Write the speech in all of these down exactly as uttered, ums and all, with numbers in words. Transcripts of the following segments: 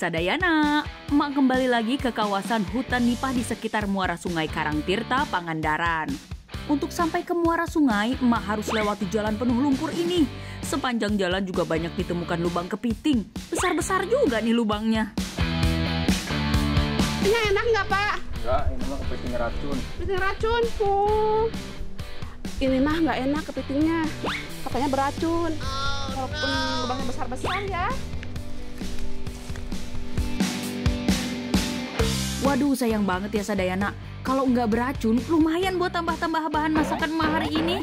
Sadayana, emak kembali lagi ke kawasan hutan nipah di sekitar muara sungai Karangtirta, Pangandaran. Untuk sampai ke muara sungai, emak harus lewati jalan penuh lumpur ini. Sepanjang jalan juga banyak ditemukan lubang kepiting. Besar-besar juga nih lubangnya. Ini enak nggak, Pak? Enggak, ini mah kepiting racun. Kepiting racun. Oh. Ini mah nggak enak kepitingnya. Katanya beracun. Walaupun lubangnya besar-besar ya. Waduh, sayang banget ya Sadayana. Kalau nggak beracun, lumayan buat tambah-tambah bahan masakan emak hari ini.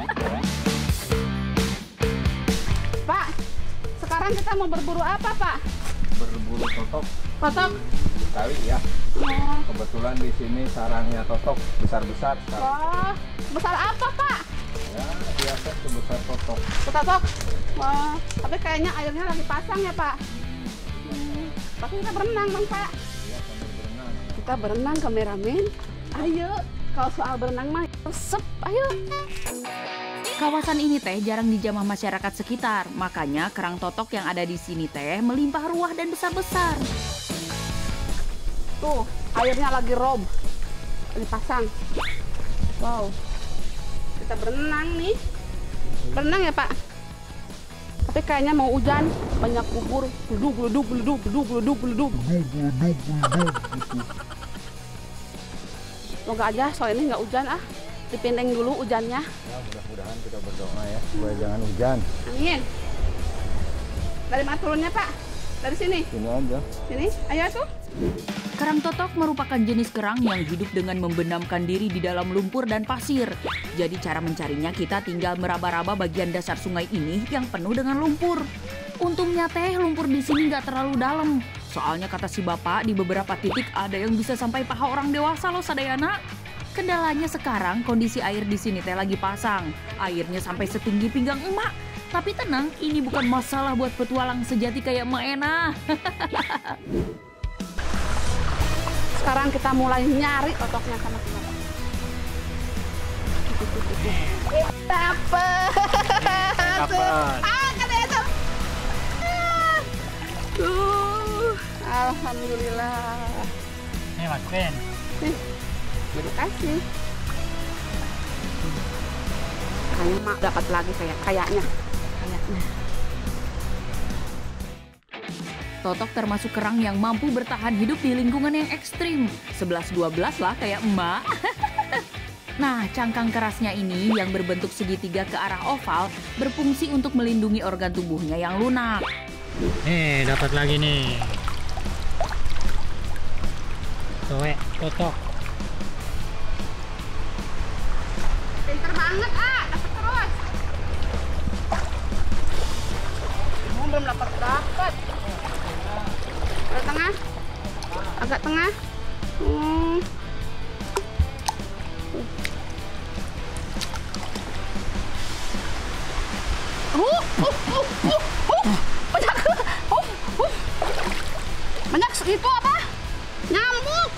Pak, sekarang kita mau berburu apa, Pak? Berburu totok. Totok? Kali ya. Oh. Kebetulan di sini sarangnya totok besar-besar. Oh, besar apa, Pak? Ya, biasa sebesar totok. Totok. Wah, tapi kayaknya airnya lagi pasang ya, Pak. Hmm. Tapi kita berenang, Bang, Pak. Ya, sambil berenang. Kita berenang, kameramen. Ayo, kalau soal berenang mah resep, ayo. Kawasan ini teh jarang dijamah masyarakat sekitar, makanya kerang totok yang ada di sini teh melimpah ruah dan besar-besar. Tuh, airnya lagi rob, lagi pasang. Wow, kita berenang nih. Berenang ya, Pak? Tapi kayaknya mau hujan, banyak bubur. Geluduk, geluduk, geluduk, geluduk, geluduk, geluduk. Semoga aja soal ini nggak hujan ah. Dipendeng dulu hujannya. Ya, mudah-mudahan kita berdoa ya, supaya jangan hujan. Amin. Dari mana turunnya, Pak? Dari sini? Sini aja. Sini? Ayo tuh. Kerang totok merupakan jenis kerang yang hidup dengan membenamkan diri di dalam lumpur dan pasir. Jadi cara mencarinya kita tinggal meraba-raba bagian dasar sungai ini yang penuh dengan lumpur. Untungnya teh lumpur di sini nggak terlalu dalam. Soalnya kata si bapak di beberapa titik ada yang bisa sampai paha orang dewasa loh Sadayana. Kendalanya sekarang kondisi air di sini teh lagi pasang. Airnya sampai setinggi pinggang emak. Tapi tenang, ini bukan masalah buat petualang sejati kayak emak Ena. Sekarang kita mulai nyari totoknya sama si bapak. Dapet. Dapat. Ah, katanya sama. Tuh, alhamdulillah. Ini masukin. Nih, terima kasih. Kayaknya mak dapat lagi kayak kayaknya. Kayaknya. Totok termasuk kerang yang mampu bertahan hidup di lingkungan yang ekstrim. sebelas dua belas lah kayak emak. Nah, cangkang kerasnya ini yang berbentuk segitiga ke arah oval berfungsi untuk melindungi organ tubuhnya yang lunak. Nih, dapat lagi nih. Cowek, totok. Pinter banget ah, dapat terus. Oh, belum dapat dapat. Agak tengah, agak tengah. Hmm. Uh, uh, uh, uh, uh. Banyak, uh, uh. Banyak itu apa? Nyamuk.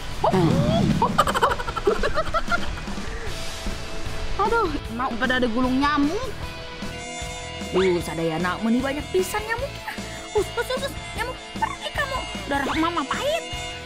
Aduh, mau pada ada gulung nyamuk. Duh, Sadayana, meni banyak pisan nyamuknya. Us, us, us, us, nyamuk, pergi kamu. Darah mama pahit.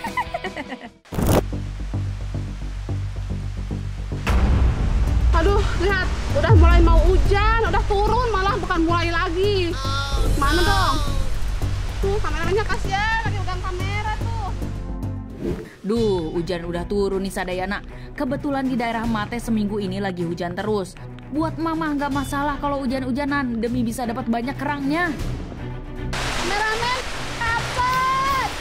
Aduh, lihat, udah mulai mau hujan, udah turun malah bukan mulai lagi. Mana dong? Tuh, kameranya kasihan, lagi pegang kamera tuh. Duh, hujan udah turun nih Sadayana. Kebetulan di daerah Mate seminggu ini lagi hujan terus. Buat mama nggak masalah kalau hujan-hujanan demi bisa dapat banyak kerangnya. Kameramen, dapat.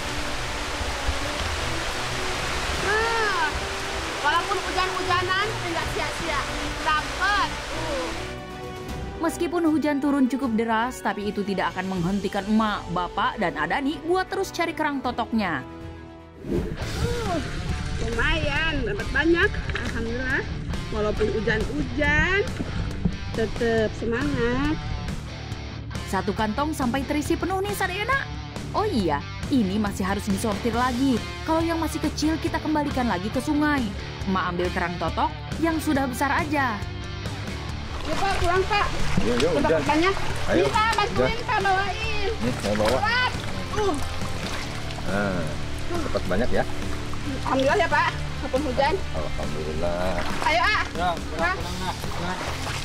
Nah, walaupun hujan-hujanan, tapi nggak sia-sia. Dapat. Uh. Meskipun hujan turun cukup deras, tapi itu tidak akan menghentikan emak, bapak, dan Adani buat terus cari kerang totoknya. Uh, lumayan, dapat banyak. Alhamdulillah. Walaupun hujan-hujan, tetap semangat. Satu kantong sampai terisi penuh nih Sadayana. Oh iya, ini masih harus disortir lagi. Kalau yang masih kecil kita kembalikan lagi ke sungai. Emak ambil kerang totok yang sudah besar aja. Yuk Pak, pulang Pak. Yuk, yuk, Udah hujan. banyak. Ayo, Ini Pak, bantuin hujan. Pak bawain. Nih, saya bawa. Berat. Uh. Nah, dapat banyak ya. Alhamdulillah ya Pak, walaupun hujan. Alhamdulillah. Ayo ah. Ya, pulang pulang nah. Pulang.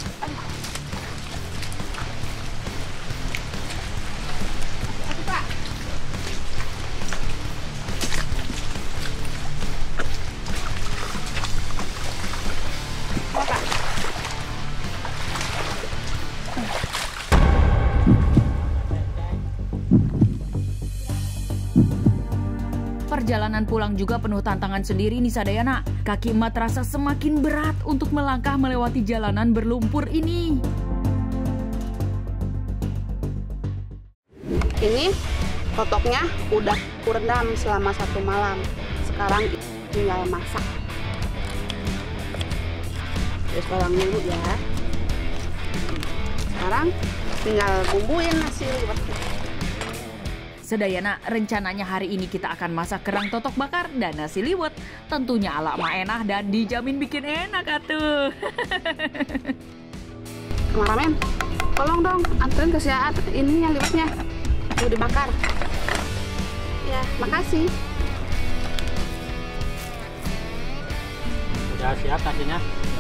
Ayo Pak. Ayo, Pak. Perjalanan pulang juga penuh tantangan sendiri nih Sadayana. Kaki emak terasa semakin berat untuk melangkah melewati jalanan berlumpur ini. Ini totoknya udah kurendam selama satu malam. Sekarang tinggal masak. Terus orang dulu ya. Sekarang tinggal bumbuin nasi liwetnya. Sedayana, rencananya hari ini kita akan masak kerang totok bakar dan nasi liwet. Tentunya ala emak enak dan dijamin bikin enak atuh. Kameramen, tolong dong anterin ke si Aat ininya liwetnya. Tuh dibakar. Ya, makasih. Udah siap nasinya?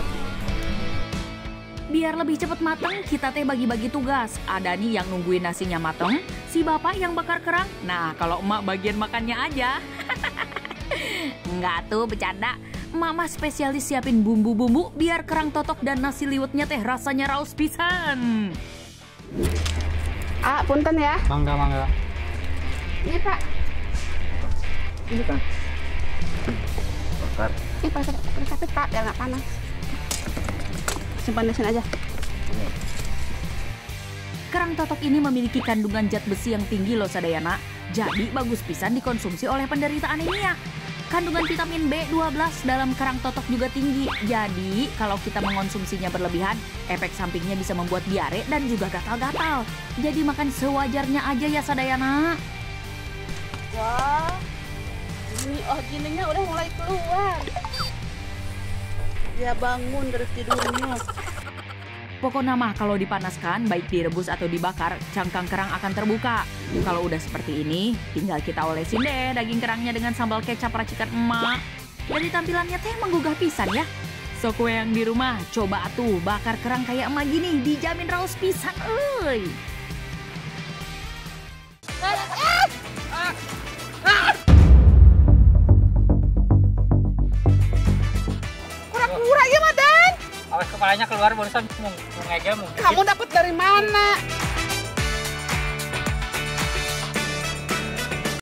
Biar lebih cepat mateng, kita teh bagi-bagi tugas. Ada nih yang nungguin nasinya mateng, si bapak yang bakar kerang. Nah, kalau emak bagian makannya aja. Enggak tuh, bercanda. Emak mah spesialis siapin bumbu-bumbu biar kerang totok dan nasi liwetnya teh rasanya raus pisan. Ah, punten ya. Mangga, mangga. Ini Pak. Ini kan bakar. Ini pakai pakai sapit Pak, biar nggak panas. Simpan di sini aja. Kerang totok ini memiliki kandungan zat besi yang tinggi loh Sadayana. Jadi bagus pisan dikonsumsi oleh penderita anemia. Kandungan vitamin B dua belas dalam kerang totok juga tinggi. Jadi kalau kita mengonsumsinya berlebihan, efek sampingnya bisa membuat diare dan juga gatal-gatal. Jadi makan sewajarnya aja ya Sadayana. Wah, ini oh gininya udah mulai keluar. Dia bangun dari tidurnya. Pokoknya mah kalau dipanaskan, baik direbus atau dibakar, cangkang kerang akan terbuka. Kalau udah seperti ini, tinggal kita olesin deh daging kerangnya dengan sambal kecap racikan emak. Dari tampilannya teh menggugah pisan ya. So kue yang di rumah, coba tuh bakar kerang kayak emak gini, dijamin raus pisan euy. Kurang-kurang ya Madan. Awas kepalanya keluar barusan mau ngegel mau. Kamu dapat dari mana?